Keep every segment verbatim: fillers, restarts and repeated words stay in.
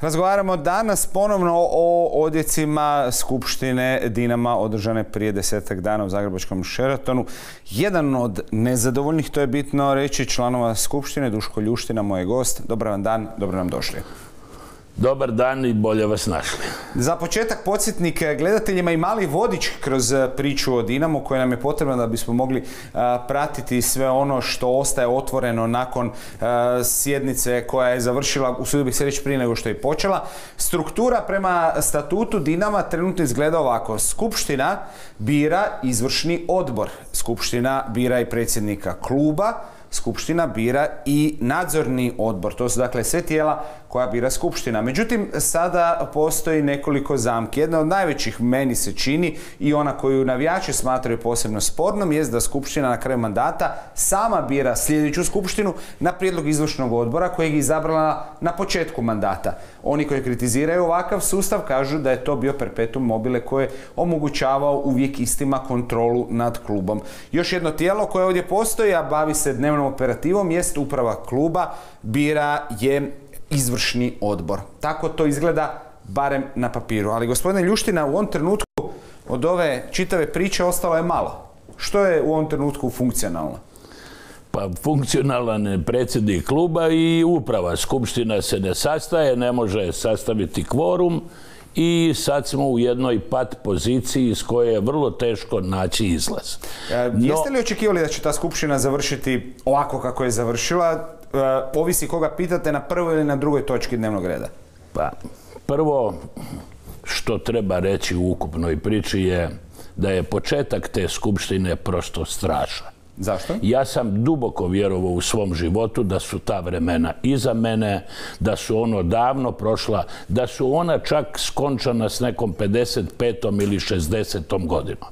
Razgovaramo danas ponovno o odjecima Skupštine Dinama održane prije desetak dana u zagrebačkom Sheratonu. Jedan od nezadovoljnih, to je bitno reći, članova Skupštine, Duško Ljuština, moj je gost. Dobar vam dan, dobro nam došli. Dobar dan i bolje vas našli. Za početak podsjetnik gledateljima i mali vodič kroz priču o Dinamu koji nam je potrebno da bismo mogli a, pratiti sve ono što ostaje otvoreno nakon a, sjednice koja je završila, usudio bih se reći, prije nego što je počela. Struktura prema statutu Dinama trenutno izgleda ovako. Skupština bira izvršni odbor. Skupština bira i predsjednika kluba. Skupština bira i nadzorni odbor. To su dakle sve tijela koja bira Skupština. Međutim, sada postoji nekoliko zamki. Jedna od najvećih, meni se čini, i ona koju navijači smatraju posebno spornom, jest da Skupština na kraju mandata sama bira sljedeću Skupštinu na prijedlog izvršnog odbora kojeg je izabrala na početku mandata. Oni koji kritiziraju ovakav sustav kažu da je to bio perpetuum mobile koje je omogućavao uvijek istima kontrolu nad klubom. Još jedno tijelo koje ovdje postoji, a bavi se dnevnom operativom, jest uprava kluba, bira je izvršni odbor. Tako to izgleda barem na papiru. Ali gospodine Ljuština, u ovom trenutku od ove čitave priče ostalo je malo. Što je u ovom trenutku funkcionalno? Pa funkcionalan je predsjednik kluba i uprava. Skupština se ne sastaje, ne može sastaviti kvorum i sad smo u jednoj pat poziciji iz koje je vrlo teško naći izlaz. E, no, jeste li očekivali da će ta skupština završiti ovako kako je završila? E, ovisi koga pitate, na prvoj ili na drugoj točki dnevnog reda? Pa, prvo što treba reći u ukupnoj priči je da je početak te skupštine prosto strašan. Zašto? Ja sam duboko vjerovao u svom životu da su ta vremena iza mene, da su ono davno prošla, da su ona čak skončana s nekom pedeset petom ili šezdesetom godinom.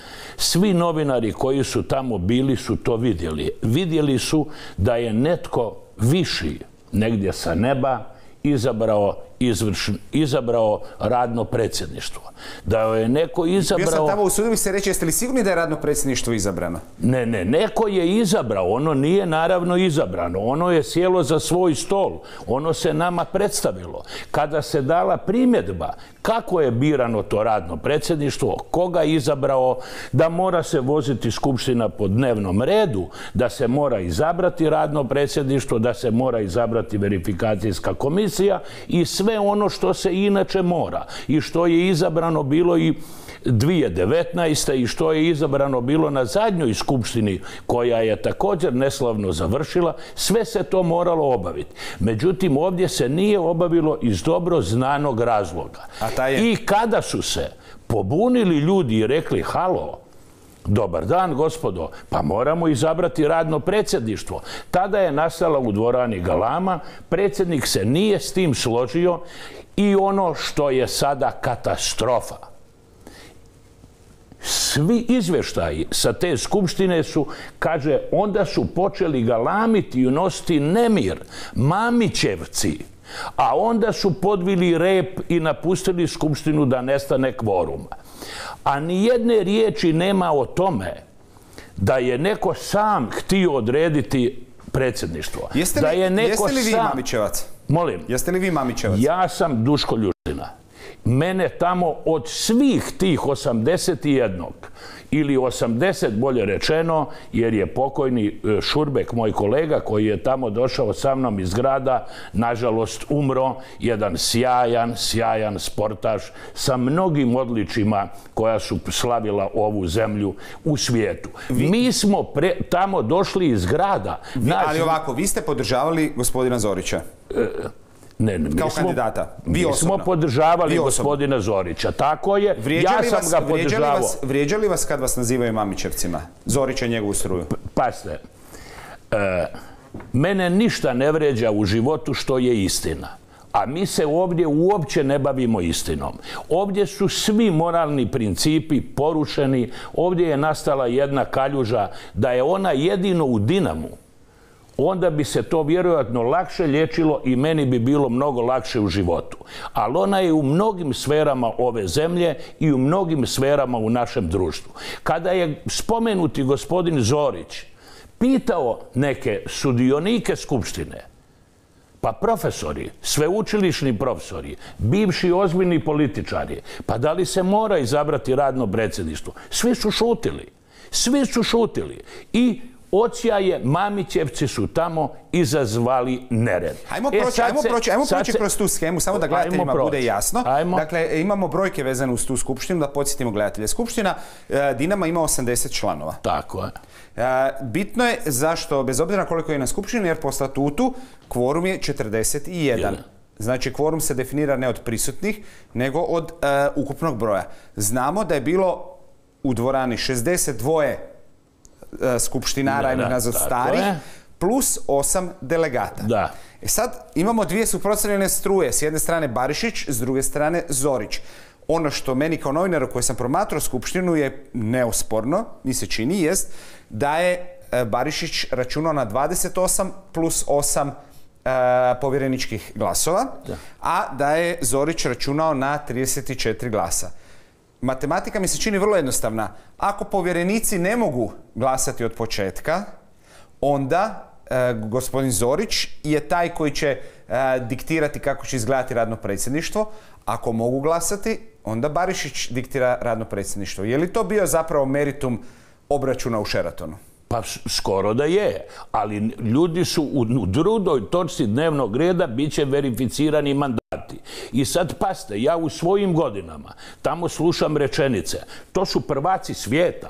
Svi novinari koji su tamo bili su to vidjeli. Vidjeli su da je netko viši negdje sa neba izabrao izvršno, izabrao radno predsjedništvo. Da je neko izabrao... Bio sam tamo, usudio bih se reći, jeste li sigurni da je radno predsjedništvo izabrano? Ne, ne, neko je izabrao, ono nije naravno izabrano, ono je sjelo za svoj stol, ono se nama predstavilo. Kada se dala primjedba kako je birano to radno predsjedništvo, koga je izabrao, da mora se voziti skupština po dnevnom redu, da se mora izabrati radno predsjedništvo, da se mora izabrati verifikacijska komisija i sve ono što se inače mora i što je izabrano bilo i dvije tisuće devetnaeste. i što je izabrano bilo na zadnjoj skupštini koja je također neslavno završila, sve se to moralo obaviti. Međutim, ovdje se nije obavilo iz dobro znanog razloga. A taj je... I kada su se pobunili ljudi i rekli halo, dobar dan, gospodo, pa moramo izabrati radno predsjedništvo. Tada je nastala u dvorani galama, predsjednik se nije s tim složio i ono što je sada katastrofa. Svi izvještaji sa te skupštine su, kaže, onda su počeli galamiti i unositi nemir, Mamićevci, a onda su podvili rep i napustili skupštinu da nestane kvoruma. A ni jedne riječi nema o tome da je neko sam htio odrediti predsjedništvo. Jeste li, da je neko jeste li vi sam... Mamićevac? Molim. Jeste li vi Mamićevac? Ja sam Duško Ljuština. Mene tamo od svih tih osamdeset jedan ili osamdeset, bolje rečeno, jer je pokojni Šurbek, moj kolega, koji je tamo došao sa mnom iz grada, nažalost umro, jedan sjajan, sjajan sportaš sa mnogim odličjima koja su slavila ovu zemlju u svijetu. Vi... Mi smo pre, tamo došli iz grada. Vi, Naš... Ali ovako, vi ste podržavali gospodina Zorića? E... Ne, ne, mi kao smo, kandidata, vi mi osobno. smo podržavali gospodina Zorića, tako je, vrijeđali ja sam vas, ga podržavao. Vas, vrijeđali vas kad vas nazivaju Mamićevcima? Zorića i njegovu struju? Pasite, e, mene ništa ne vrijeđa u životu što je istina. A mi se ovdje uopće ne bavimo istinom. Ovdje su svi moralni principi porušeni, ovdje je nastala jedna kaljuža da je ona jedino u Dinamu, onda bi se to vjerojatno lakše liječilo i meni bi bilo mnogo lakše u životu. Ali ona je u mnogim sferama ove zemlje i u mnogim sferama u našem društvu. Kada je spomenuti gospodin Zorić pitao neke sudionike skupštine, Pa profesori, sveučilišni profesori, bivši ozbiljni političari, pa da li se mora izabrati radno predsjedništvo? Svi su šutili. Svi su šutili. I odsjaje Mamićevci su tamo izazvali nered. Ajmo proći, ajmo proći, ajmo proći kroz tu schemu, samo da gledateljima bude jasno. Dakle, imamo brojke vezane uz tu skupštinu, da podsjetimo gledatelje. Skupština Dinama ima osamdeset članova. Tako je. Bitno je zašto, bez obzira koliko je na skupštini, jer po statutu kvorum je četrdeset jedan. Znači, kvorum se definira ne od prisutnih, nego od ukupnog broja. Znamo da je bilo u dvorani šezdeset dva skupštinara, imamo nazad starih, plus osam delegata. Da. E sad, imamo dvije suprotstavljene struje. S jedne strane Barišić, s druge strane Zorić. Ono što meni kao novinaru koji sam promatrao skupštinu je neosporno, mi se čini, jest da je Barišić računao na dvadeset osam plus osam e, povjereničkih glasova, da. A da je Zorić računao na trideset četiri glasa. Matematika mi se čini vrlo jednostavna. Ako povjerenici ne mogu glasati od početka, onda e, gospodin Zorić je taj koji će e, diktirati kako će izgledati radno predsjedništvo. Ako mogu glasati, onda Barišić diktira radno predsjedništvo. Je li to bio zapravo meritum obračuna u Sheratonu? Pa skoro da je, ali ljudi su u drugoj točci dnevnog reda bit će verificirani mandati. I sad paste, ja u svojim godinama tamo slušam rečenice, to su prvaci svijeta.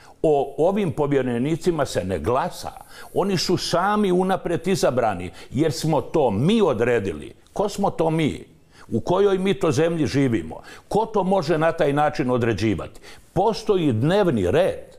O ovim povjerenicima se ne glasa. Oni su sami unaprijed izabrani, jer smo to mi odredili. Ko smo to mi? U kojoj mi to zemlji živimo? Ko to može na taj način određivati? Postoji dnevni red.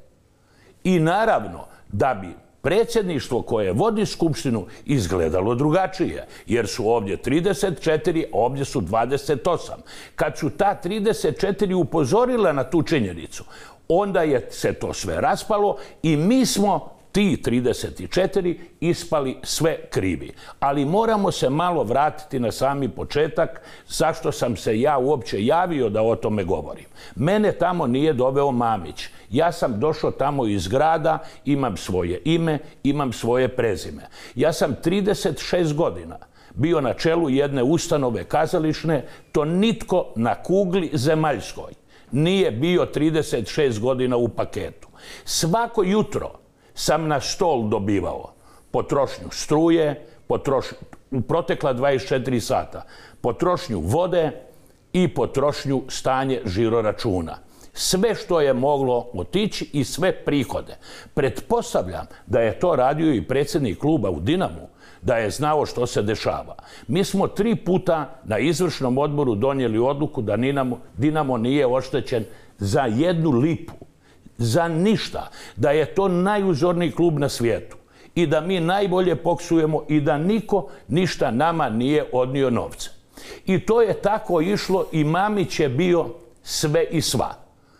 I naravno, da bi predsjedništvo koje vodi skupštinu izgledalo drugačije, jer su ovdje trideset četiri, a ovdje su dvadeset osam. Kad su ta trideset četiri upozorila na tu činjenicu, onda je se to sve raspalo i mi smo ti trideset četiri ispali sve krivi. Ali moramo se malo vratiti na sami početak, zašto sam se ja uopće javio da o tome govorim. Mene tamo nije doveo Mamić. Ja sam došao tamo iz grada, imam svoje ime, imam svoje prezime. Ja sam trideset šest godina bio na čelu jedne ustanove kazališne, to nitko na kugli zemaljskoj nije bio trideset šest godina u paketu. Svako jutro sam na stol dobivao potrošnju struje, potrošnju, u protekla dvadeset četiri sata, potrošnju vode i potrošnju stanje žiroračuna. Sve što je moglo otići i sve prihode. Pretpostavljam da je to radio i predsjednik kluba u Dinamu, da je znao što se dešava. Mi smo tri puta na izvršnom odboru donijeli odluku da Dinamo, Dinamo nije oštećen za jednu lipu. Za ništa, da je to najuzorniji klub na svijetu i da mi najbolje poksujemo i da niko ništa nama nije odnio novce. I to je tako išlo i Mamić je bio sve i sva.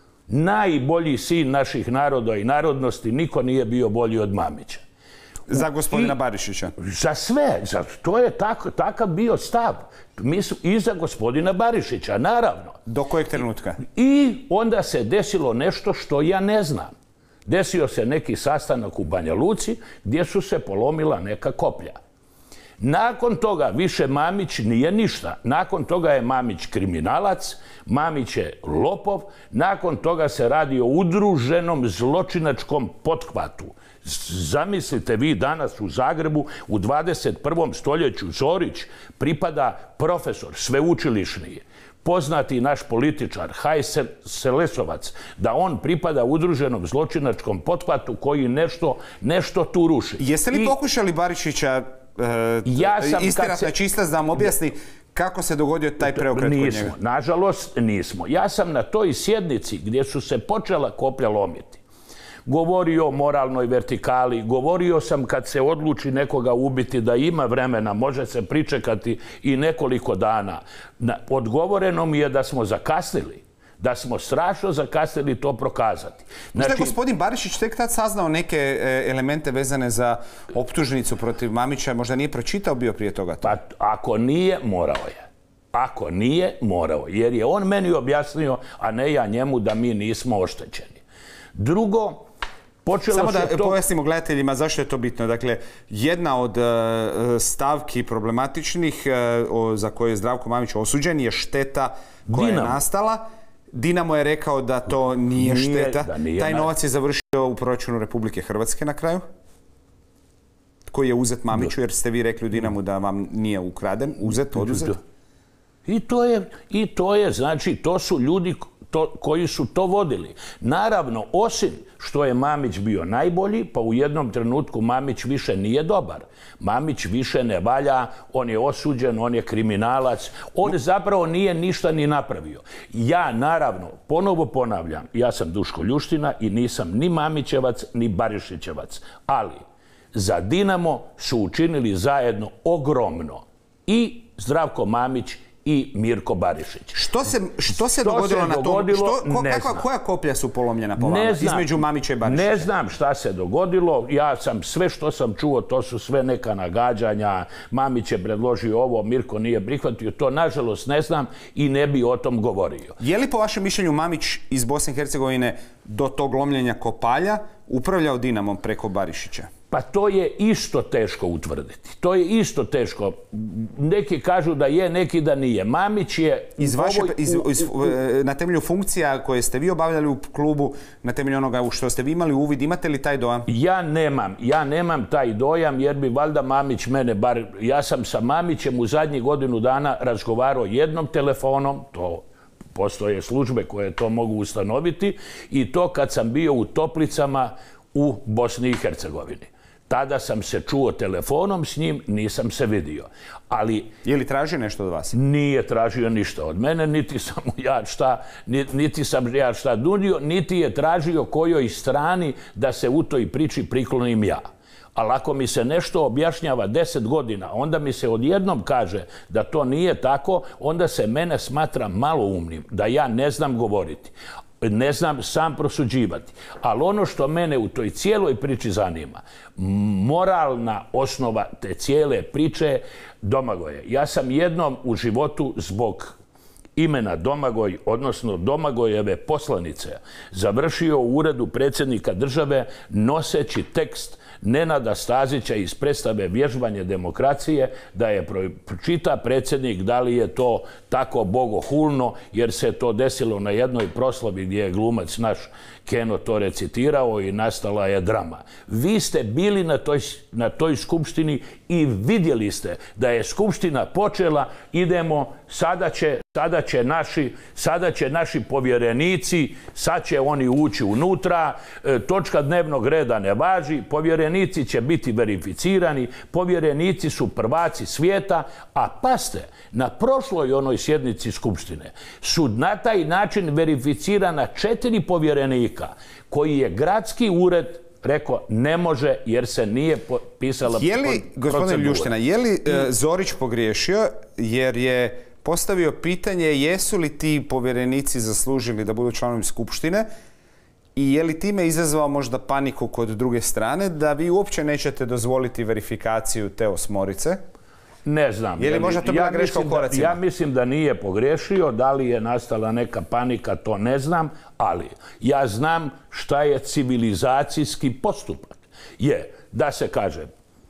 Najbolji sin naših naroda i narodnosti, niko nije bio bolji od Mamića. Za gospodina Barišića? Za sve. Za, to je tako, takav bio stav. Mi su i za gospodina Barišića, naravno. Do kojeg trenutka? I onda se desilo nešto što ja ne znam. Desio se neki sastanak u Banja Luci gdje su se polomila neka koplja. Nakon toga više Mamić nije ništa. Nakon toga je Mamić kriminalac, Mamić je lopov, nakon toga se radi o udruženom zločinačkom pothvatu. Zamislite vi danas u Zagrebu u dvadeset prvom stoljeću Zorić pripada profesor sveučilišni, poznati naš političar Hajs Selesovac, da on pripada udruženom zločinačkom pothvatu koji nešto, nešto tu ruši. Jeste li I... pokušali Barišića e, ja istirati se... na čistac da vam objasni kako se dogodio taj preokret kod njega? Nismo, nažalost nismo. Ja sam na toj sjednici gdje su se počela koplja lomiti govorio o moralnoj vertikali, govorio sam kad se odluči nekoga ubiti da ima vremena, može se pričekati i nekoliko dana. Odgovoreno mi je da smo zakasnili, da smo strašno zakasnili to prokazati. Znači, možda je gospodin Barišić tek tad saznao neke elemente vezane za optužnicu protiv Mamića, možda nije pročitao bio prije toga? Pa ako nije, morao je. Ako nije, morao je. Jer je on meni objasnio, a ne ja njemu, da mi nismo oštećeni. Drugo, Počelo Samo da to... pojasnimo gledateljima zašto je to bitno. Dakle, jedna od uh, stavki problematičnih uh, za koje je Zdravko Mamić osuđen je šteta koja Dinamo. je nastala. Dinamo je rekao da to nije, nije šteta. Da nije Taj novac je završio u proračunu Republike Hrvatske na kraju. Koji je uzet Mamiću, jer ste vi rekli u Dinamu da vam nije ukraden, uzet, oduzet. I to je, i to je znači, to su ljudi to, koji su to vodili. Naravno, osim što je Mamić bio najbolji, pa u jednom trenutku Mamić više nije dobar. Mamić više ne valja, on je osuđen, on je kriminalac, on zapravo nije ništa ni napravio. Ja, naravno, ponovo ponavljam, ja sam Duško Ljuština i nisam ni Mamićevac, ni Barišićevac, ali za Dinamo su učinili zajedno ogromno i Zdravko Mamić i Mirko Barišić. Što se, što se što dogodilo se na tom? Što, ko, kakva, koja koplja su polomljena po vama između Mamića i Barišića? Ne znam šta se dogodilo. Ja sam sve što sam čuo, to su sve neka nagađanja. Mamić je predložio ovo, Mirko nije prihvatio. To nažalost ne znam i ne bi o tom govorio. Je li po vašem mišljenju Mamić iz Bosne i Hercegovine do tog lomljenja kopalja upravljao Dinamom preko Barišića? Pa to je isto teško utvrditi. To je isto teško. Neki kažu da je, neki da nije. Mamić je... Iz vaše, ovoj, iz, iz, na temelju funkcija koje ste vi obavljali u klubu, na temelju onoga u što ste vi imali uvid, imate li taj dojam? Ja nemam. Ja nemam taj dojam jer bi valjda Mamić mene bar... Ja sam sa Mamićem u zadnjih godinu dana razgovarao jednom telefonom, to postoje službe koje to mogu ustanoviti, i to kad sam bio u Toplicama u Bosni i Hercegovini. Tada sam se čuo telefonom s njim, nisam se vidio. Ali... Je li tražio nešto od vas? Nije tražio ništa od mene, niti sam ja šta, niti sam ja šta nudio, niti je tražio kojoj strani da se u toj priči priklonim ja. Ali ako mi se nešto objašnjava deset godina, onda mi se odjednom kaže da to nije tako, onda se mene smatra maloumnim, da ja ne znam govoriti. Ne znam sam prosuđivati. Ali ono što mene u toj cijeloj priči zanima, moralna osnova te cijele priče, Domagoje. Ja sam jednom u životu zbog imena Domagoj, odnosno Domagojeve poslanice, završio u uredu predsjednika države noseći tekst Nenada Stazića iz predstave Vježbanje demokracije, da je pročita predsjednik da li je to tako bogohulno, jer se to desilo na jednoj proslavi gdje je glumac naš Keno to recitirao i nastala je drama. Vi ste bili na toj, na toj skupštini i vidjeli ste da je skupština počela, idemo, sada će, sada će, naši, sada će naši povjerenici, sad će oni ući unutra, e, točka dnevnog reda ne važi, povjerenici će biti verificirani, povjerenici su prvaci svijeta, a paste, na prošloj onoj sjednici skupštine su na taj način verificirana četiri povjerenika koji je gradski ured rekao ne može jer se nije pisala procedura. Je li, gospodine Ljuština, je li e, Zorić pogriješio jer je postavio pitanje jesu li ti povjerenici zaslužili da budu članovi skupštine i je li time izazvao možda paniku kod druge strane da vi uopće nećete dozvoliti verifikaciju te osmorice? Ne znam. Je li možda to bila ja greška u koracima? Da, ja mislim da nije pogriješio, da li je nastala neka panika, to ne znam, ali ja znam šta je civilizacijski postupak. Je da se kaže,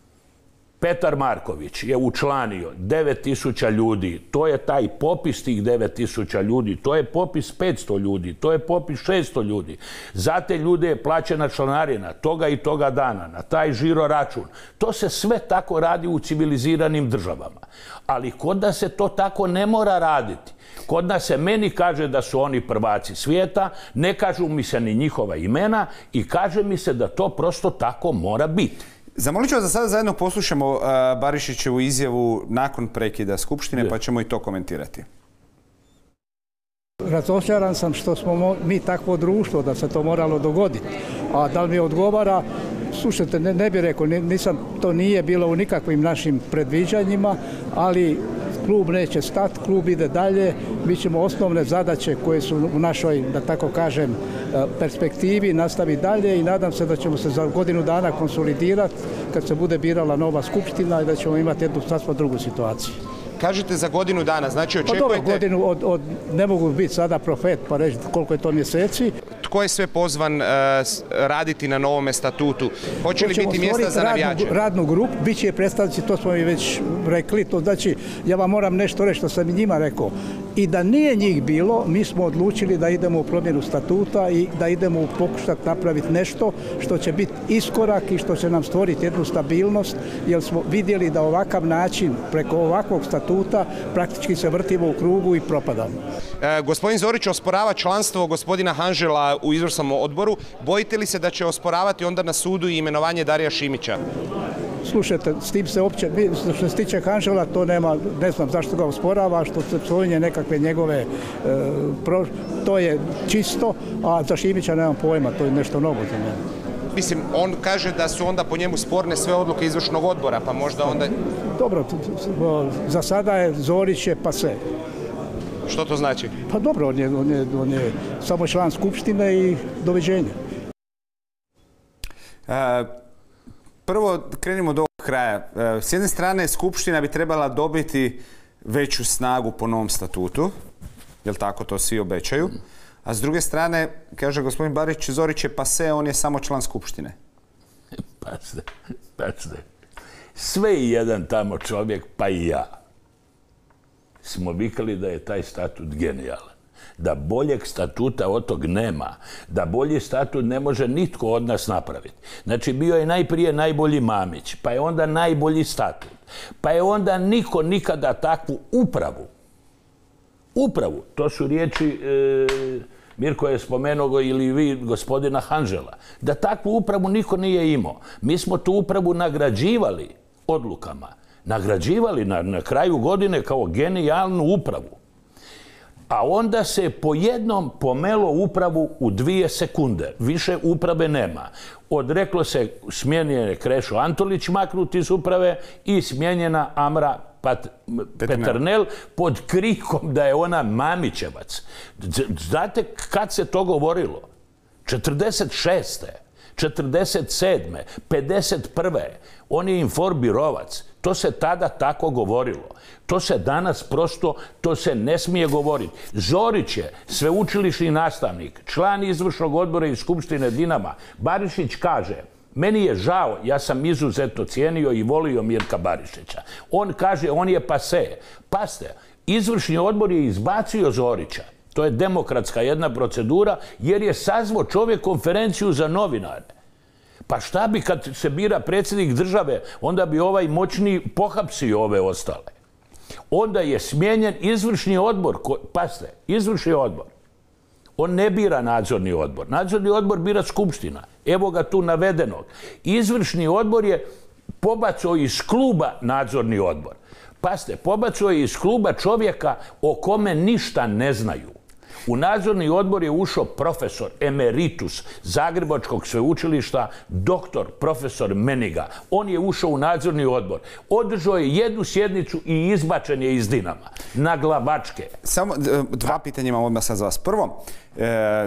Petar Marković je učlanio devet tisuća ljudi, to je taj popis tih devet tisuća ljudi, to je popis petsto ljudi, to je popis šesto ljudi. Za te ljude je plaćena članarina toga i toga dana, na taj žiro račun. To se sve tako radi u civiliziranim državama. Ali kod nas se to tako ne mora raditi. Kod nas se meni kaže da su oni prvaci svijeta, ne kažu mi se ni njihova imena i kaže mi se da to prosto tako mora biti. Zamolit ću vas da sada zajedno poslušamo uh, Barišićevu izjavu nakon prekida skupštine, pa ćemo i to komentirati. Razočaran sam što smo mi takvo društvo da se to moralo dogoditi. A da li mi odgovara, slušajte, ne, ne bih rekao, nisam, to nije bilo u nikakvim našim predviđanjima, ali klub neće stati, klub ide dalje. Mi ćemo osnovne zadaće koje su u našoj, da tako kažem, perspektivi nastaviti dalje i nadam se da ćemo se za godinu dana konsolidirati kad se bude birala nova skupština i da ćemo imati jednu sasvim drugu situaciju. Kažete za godinu dana, znači očekujete... Pa dobro, godinu, od, od, ne mogu biti sada profet pa reći koliko je to mjeseci. tko je sve pozvan uh, raditi na novome statutu? Hoće li biti mjesta za navijače? Radnu, radnu grupu, bit će predstavnici, to smo i već rekli, to znači ja vam moram nešto reći što sam i njima rekao. I da nije njih bilo, mi smo odlučili da idemo u promjenu statuta i da idemo u pokušati napraviti nešto što će biti iskorak i što će nam stvoriti jednu stabilnost, jer smo vidjeli da ovakav način, preko ovakvog statuta, praktički se vrtimo u krugu i propadamo. E, gospodin Zorić osporava članstvo gospodina Hanžela u izvršnom odboru. Bojite li se da će osporavati onda na sudu i imenovanje Darija Šimića? Slušajte, s tim se uopće, što se tiče Hanžela, to nema, ne znam zašto ga osporava, što se spominje nekakve njegove, e, pro, to je čisto, a za Šimića nemam pojma, to je nešto novo za mene. Mislim, on kaže da su onda po njemu sporne sve odluke izvršnog odbora, pa možda onda... Dobro, za sada je Zorić je pase. Što to znači? Pa dobro, on je, on je, on je samo član skupštine i doviđenja. E, prvo, krenimo do ovog kraja. E, s jedne strane, skupština bi trebala dobiti veću snagu po novom statutu, jel tako, to svi obećaju. A s druge strane, kaže gospodin Barišić, Zorić je pase, on je samo član skupštine. Pazite, pazite. Sve i jedan tamo čovjek, pa i ja, smo vikali da je taj statut genijalan. Da boljeg statuta od tog nema. Da bolji statut ne može nitko od nas napraviti. Znači, bio je najprije najbolji Mamić, pa je onda najbolji statut. Pa je onda niko nikada takvu upravu, upravu, to su riječi... E, Mirko je spomenuo ili vi gospodina Hanžela, da takvu upravu niko nije imao. Mi smo tu upravu nagrađivali odlukama. Nagrađivali na, na kraju godine kao genijalnu upravu. A onda se po jednom pomelo upravu u dvije sekunde. Više uprave nema. Odreklo se, smjenjen je Krešo Antolić maknut iz uprave i smjenjena Amra Pat, Peternel pod krikom da je ona Mamićevac. Znate kad se to govorilo? četrdeset šeste. četrdeset sedme. pedeset prve. On je inforbirovac. To se tada tako govorilo. To se danas prosto, to se ne smije govoriti. Zorić je sveučilišni nastavnik, član izvršnog odbora i skupštine Dinama. Barišić kaže, meni je žao, ja sam izuzetno cijenio i volio Mirka Barišića. On kaže, on je pase. Paste, izvršni odbor je izbacio Zorića. To je demokratska jedna procedura, jer je sazvao čovjek konferenciju za novinare. Pa šta bi kad se bira predsjednik države, onda bi ovaj moćni pohapsio ove ostale. Onda je smijenjen izvršni odbor, paste, izvršni odbor. On ne bira nadzorni odbor. Nadzorni odbor bira skupština. Evo ga tu navedenog. Izvršni odbor je pobacao iz kluba nadzorni odbor. Paste, pobacao je iz kluba čovjeka o kome ništa ne znaju. U nadzorni odbor je ušao profesor emeritus Zagrebačkog sveučilišta, doktor profesor Meniga. On je ušao u nadzorni odbor. Održao je jednu sjednicu i izbačen je iz Dinama. Na glavačke. Samo dva pitanja imam odmah sad za vas. Prvo, e,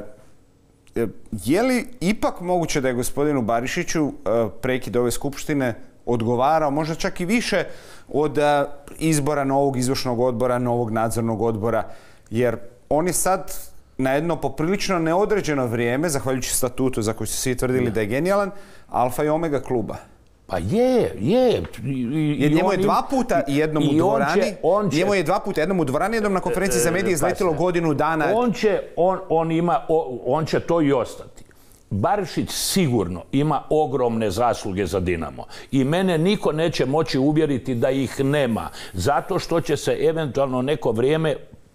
je li ipak moguće da je gospodinu Barišiću prekid ove skupštine odgovarao, možda čak i više od izbora novog izvršnog odbora, novog nadzornog odbora, jer on je sad na jedno poprilično neodređeno vrijeme, zahvaljujući statutu za koji su svi tvrdili da je genijalan, alfa i omega kluba. Pa je, je. Jer njemu je dva puta jednom u dvorani, njemu je dva puta jednom u dvorani, jednom na konferenciji za medije izletilo godinu dana. On će, on, on ima, on će to i ostati. Barišić sigurno ima ogromne zasluge za Dinamo i mene niko neće moći uvjeriti da ih nema, zato što će se eventualno neko vrijeme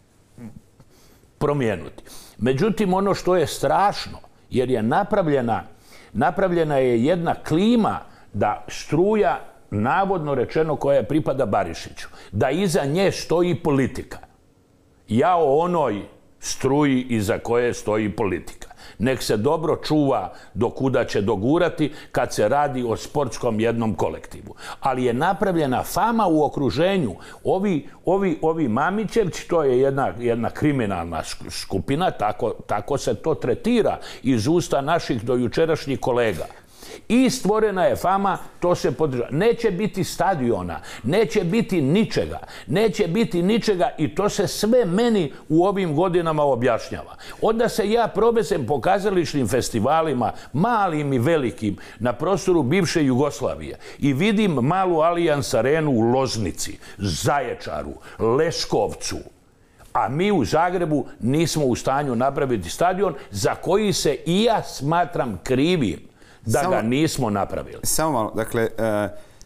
promijenuti. Međutim, ono što je strašno, jer je napravljena, napravljena je jedna klima da struja, navodno rečeno, koja pripada Barišiću, da iza nje stoji politika. Ja o onoj struji iza koje stoji politika. Nek se dobro čuva do kuda će dogurati kad se radi o sportskom jednom kolektivu. Ali je napravljena fama u okruženju. Ovi, ovi, ovi Mamićevci, to je jedna, jedna kriminalna skupina, tako, tako se to tretira iz usta naših dojučerašnjih kolega. I stvorena je fama, to se podržava. Neće biti stadiona, neće biti ničega, neće biti ničega i to se sve meni u ovim godinama objašnjava. Onda se ja provezem po kazališnim festivalima, malim i velikim, na prostoru bivše Jugoslavije i vidim malu Allianz arenu u Loznici, Zaječaru, Leskovcu, a mi u Zagrebu nismo u stanju napraviti stadion za koji se i ja smatram krivim da samo, ga nismo napravili. Samo malo, dakle, uh,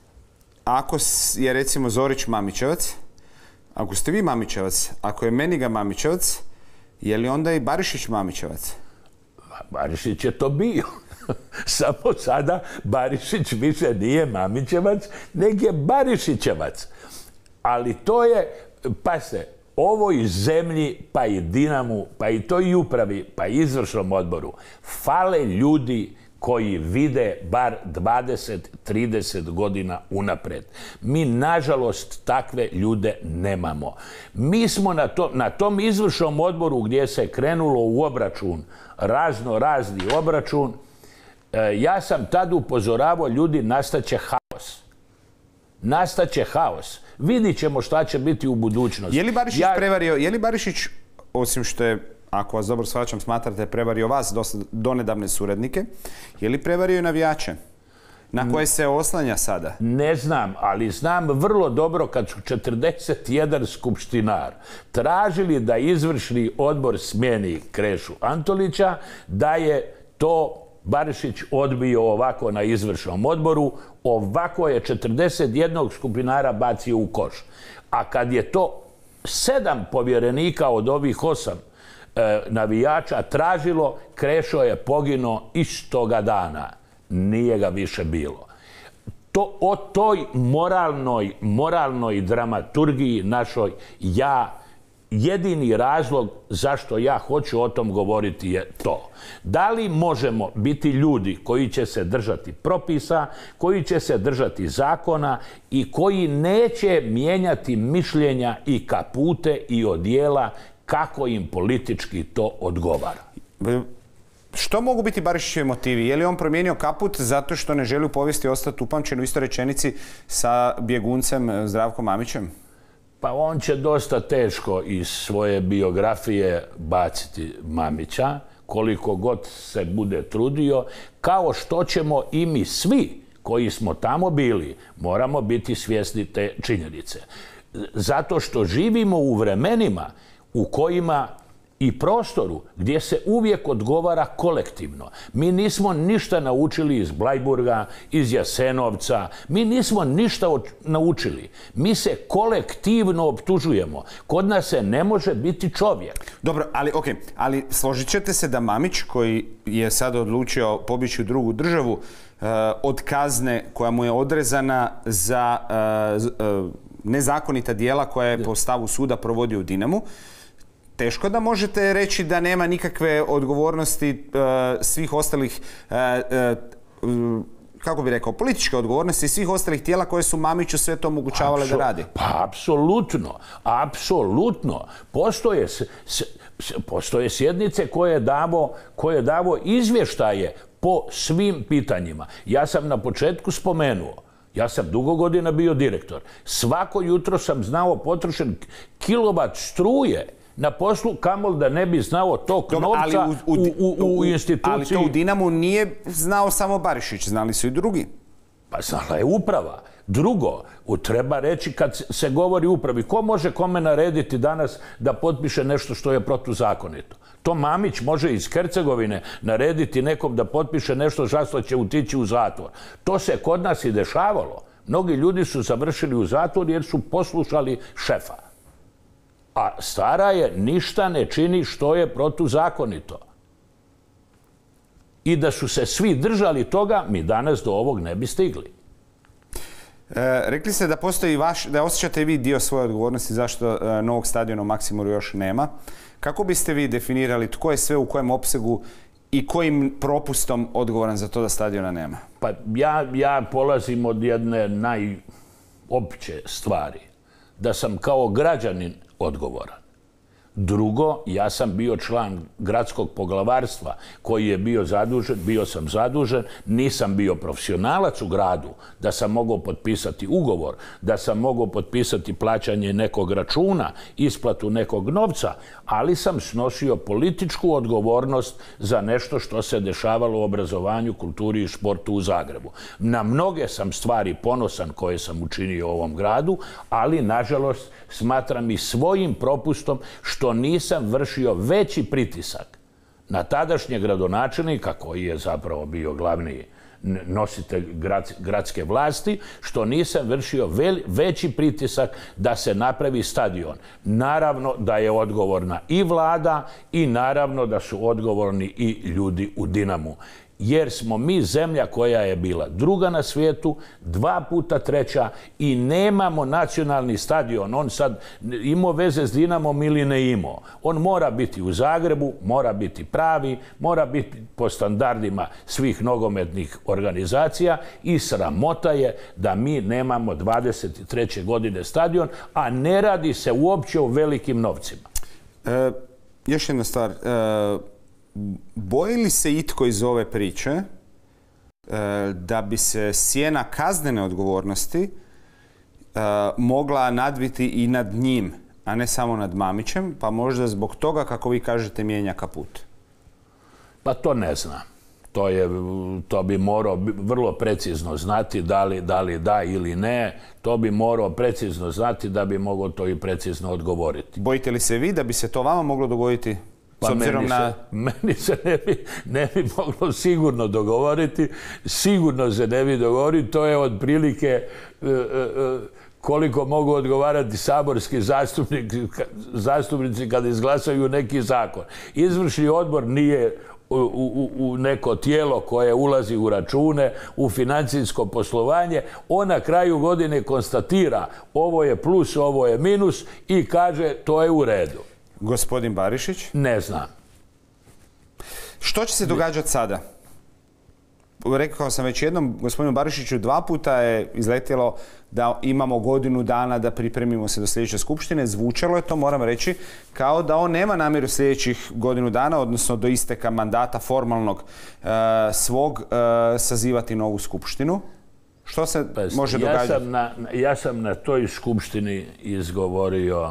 ako je recimo Zorić Mamićevac, ako ste vi Mamićevac, ako je Meniga Mamićevac, je li onda i Barišić Mamićevac? Barišić je to bio. Samo sada Barišić više nije Mamićevac, nego je Barišićevac. Ali to je, pa se, ovoj zemlji, pa i Dinamu, pa i toj upravi, pa i izvršnom odboru, fale ljudi koji vide bar dvadeset do trideset godina unapred. Mi, nažalost, takve ljude nemamo. Mi smo na, to, na tom izvršnom odboru gdje se krenulo u obračun, razno razni obračun, ja sam tad upozoravao ljudi, nastaće haos. Nastaće haos. Vidit ćemo šta će biti u budućnosti. Je li Barišić ja... prevario, je li Barišić, osim što je, ako vas dobro shvaćam, smatrate, prevario vas, dosta, donedavne suradnike, je li prevario i navijače? Na koje se oslanja sada? Ne znam, ali znam vrlo dobro kad su četrdeset jedan skupštinar tražili da izvršni odbor smijeni Krešu Antolića, da je to Barišić odbio ovako na izvršnom odboru, ovako je četrdeset jedan skupinara bacio u koš. A kad je to sedam povjerenika od ovih osam e, navijača tražilo, Krešo je poginuo istoga dana. Nije ga više bilo. To, o toj moralnoj, moralnoj dramaturgiji našoj ja jedini razlog zašto ja hoću o tom govoriti je to. Da li možemo biti ljudi koji će se držati propisa, koji će se držati zakona i koji neće mijenjati mišljenja i kapute i odijela kako im politički to odgovara? Što mogu biti Barišićevi motivi? Je li on promijenio kaput zato što ne želi u povijesti ostati upamćen u istoj rečenici sa bjeguncem Zdravkom Mamićem? Pa on će dosta teško iz svoje biografije baciti Mamića, koliko god se bude trudio, kao što ćemo i mi svi koji smo tamo bili, moramo biti svjesni te činjenice. Zato što živimo u vremenima u kojima i prostoru gdje se uvijek odgovara kolektivno. Mi nismo ništa naučili iz Blajburga, iz Jasenovca. Mi nismo ništa naučili. Mi se kolektivno optužujemo. Kod nas se ne može biti čovjek. Dobro, ali ok, ali složit ćete se da Mamić, koji je sad odlučio pobjeći u drugu državu, uh, od kazne koja mu je odrezana za uh, uh, nezakonita djela koja je po stavu suda provodio u Dinamu, teško da možete reći da nema nikakve odgovornosti uh, svih ostalih, uh, uh, kako bi rekao, političke odgovornosti svih ostalih tijela koje su Mamiću sve to omogućavale Apsu, da radi. Pa apsolutno, apsolutno. Postoje, s, s, postoje sjednice koje je davo, koje je davo izvještaje po svim pitanjima. Ja sam na početku spomenuo, ja sam dugo godina bio direktor. Svako jutro sam znao potrošen kilovat struje na poslu, kamol da ne bi znao tog novca u, u, u, u, u instituciji. Ali to u Dinamu nije znao samo Barišić, znali su i drugi. Pa znala je uprava. Drugo, treba reći kad se govori upravi, ko može kome narediti danas da potpiše nešto što je protuzakonito? To Mamić može iz Hercegovine narediti nekom da potpiše nešto za što će utići u zatvor. To se kod nas i dešavalo. Mnogi ljudi su završili u zatvor jer su poslušali šefa. A stara je ništa ne čini što je protuzakonito. I da su se svi držali toga, mi danas do ovog ne bi stigli. E, rekli ste da postoji vaš, da osjećate i vi dio svoje odgovornosti zašto e, novog stadiona u Maksimoru još nema. Kako biste vi definirali tko je sve u kojem opsegu i kojim propustom odgovoran za to da stadiona nema? Pa ja, ja polazim od jedne najopće stvari. Da sam kao građanin odgovoran. Drugo, ja sam bio član gradskog poglavarstva koji je bio zadužen, bio sam zadužen, nisam bio profesionalac u gradu, da sam mogao potpisati ugovor, da sam mogao potpisati plaćanje nekog računa, isplatu nekog novca, ali sam snosio političku odgovornost za nešto što se dešavalo u obrazovanju, kulturi i športu u Zagrebu. Na mnoge sam stvari ponosan koje sam učinio u ovom gradu, ali nažalost smatram i svojim propustom što nisam vršio veći pritisak na tadašnjeg gradonačelnika, koji je zapravo bio glavni nositelj gradske vlasti, što nisam vršio veći pritisak da se napravi stadion. Naravno da je odgovorna i vlada i naravno da su odgovorni i ljudi u Dinamu. Jer smo mi zemlja koja je bila druga na svijetu, dva puta treća i nemamo nacionalni stadion. On sad imao veze s Dinamom ili ne imao. On mora biti u Zagrebu, mora biti pravi, mora biti po standardima svih nogometnih organizacija i sramota je da mi nemamo dvadeset treće godine stadion, a ne radi se uopće o velikim novcima. E, još jedna stvar. E... Boji li se itko iz ove priče e, da bi se sjena kaznene odgovornosti e, mogla nadviti i nad njim, a ne samo nad Mamićem, pa možda zbog toga, kako vi kažete, mijenja kaput? Pa to ne znam. To, je, to bi morao vrlo precizno znati da li, da li da ili ne. To bi morao precizno znati da bi mogao to i precizno odgovoriti. Bojite li se vi da bi se to vama moglo dogoditi? Pa meni, na... se, meni se ne bi, ne bi moglo sigurno dogovoriti, sigurno se ne bi dogovoriti, to je otprilike e, e, koliko mogu odgovarati saborski zastupnici, zastupnici kad izglasaju neki zakon. Izvršni odbor nije u, u, u neko tijelo koje ulazi u račune, u financijsko poslovanje, on na kraju godine konstatira ovo je plus, ovo je minus i kaže to je u redu. Gospodin Barišić? Ne znam. Što će se događati sada? Rekao sam već jednom, gospodinu Barišiću dva puta je izletjelo da imamo godinu dana da pripremimo se do sljedeće skupštine. Zvučalo je to, moram reći, kao da on nema namjeru sljedećih godinu dana, odnosno do isteka mandata formalnog e, svog, e, sazivati novu skupštinu. Što se pa, može ja događati? Sam na, ja sam na toj skupštini izgovorio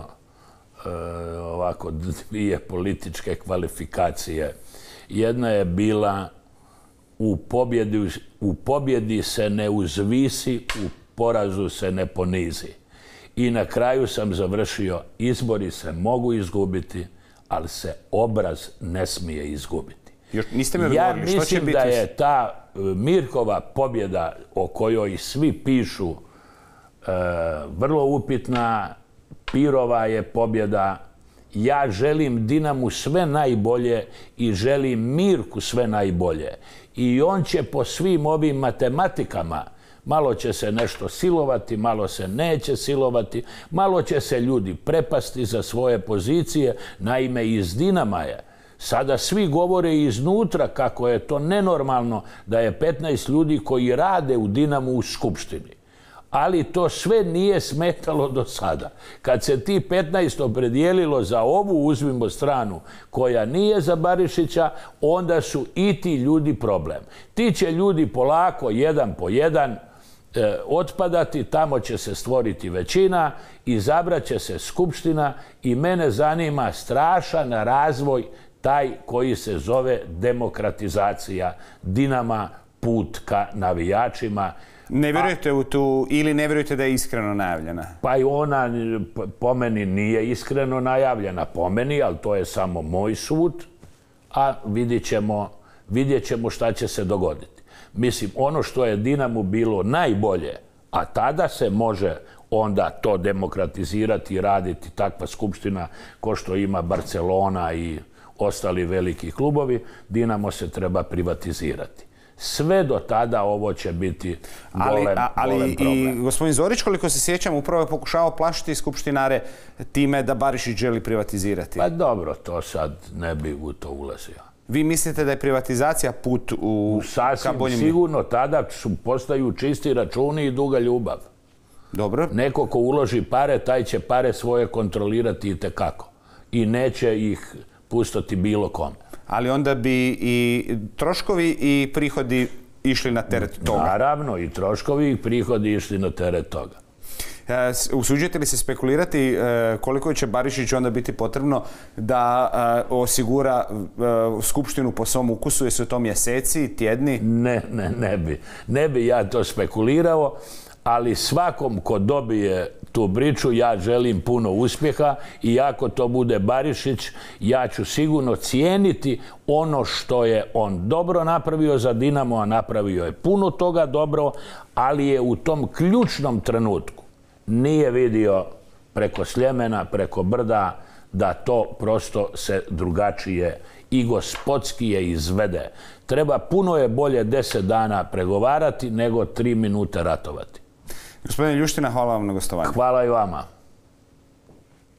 ovako dvije političke kvalifikacije. Jedna je bila u pobjedi, u pobjedi se ne uzvisi, u porazu se ne ponizi. I na kraju sam završio, izbori se mogu izgubiti, ali se obraz ne smije izgubiti. Još niste mi ja odgovorili, što će mislim biti? Da je ta Mirkova pobjeda o kojoj svi pišu e, vrlo upitna. Pirova je pobjeda. Ja želim Dinamu sve najbolje i želim Mirku sve najbolje. I on će po svim ovim matematikama, malo će se nešto silovati, malo se neće silovati, malo će se ljudi prepasti za svoje pozicije. Naime, iz Dinama je. Sada svi govore iznutra kako je to nenormalno da je petnaest ljudi koji rade u Dinamu u skupštini. Ali to sve nije smetalo do sada. Kad se ti petnaest opredijelilo za ovu, uzmimo stranu, koja nije za Barišića, onda su i ti ljudi problem. Ti će ljudi polako, jedan po jedan, e, otpadati, tamo će se stvoriti većina, izabrat će se skupština i mene zanima strašan razvoj, taj koji se zove demokratizacija Dinama, put ka navijačima. Ne vjerujete u tu, ili ne vjerujete da je iskreno najavljena? Pa i ona po meni nije iskreno najavljena, po meni, ali to je samo moj sud, a vidjet ćemo, vidjet ćemo šta će se dogoditi. Mislim, ono što je Dinamu bilo najbolje, a tada se može onda to demokratizirati i raditi takva skupština ko što ima Barcelona i ostali veliki klubovi, Dinamo se treba privatizirati. Sve do tada ovo će biti golem, ali, a, ali golem problem. I gospodin Zorić, koliko se sjećam, upravo je pokušavao plašiti skupštinare time da Barišić želi privatizirati. Pa dobro, to sad ne bi u to ulazio. Vi mislite da je privatizacija put u... Sasvim boljim... sigurno, tada su, postaju čisti računi i duga ljubav. Dobro. Neko ko uloži pare, taj će pare svoje kontrolirati itekako. i neće ih pustiti bilo kome. Ali onda bi i troškovi i prihodi išli na teret toga. Naravno, i troškovi i prihodi išli na teret toga. Usuđujete li se spekulirati koliko će Barišić onda biti potrebno da osigura skupštinu po svom ukusu? Jesu to mjeseci, tjedni? Ne, ne, ne bi. Ne bi ja to spekulirao, ali svakom ko dobije tu priču ja želim puno uspjeha i ako to bude Barišić, ja ću sigurno cijeniti ono što je on dobro napravio za Dinamo, a napravio je puno toga dobro, ali je u tom ključnom trenutku nije vidio preko Sljemena, preko brda, da to prosto se drugačije i gospodski je izvede. Treba puno je bolje deset dana pregovarati nego tri minute ratovati. Gospodine Ljuština, hvala vam na gostovanju. Hvala i vama.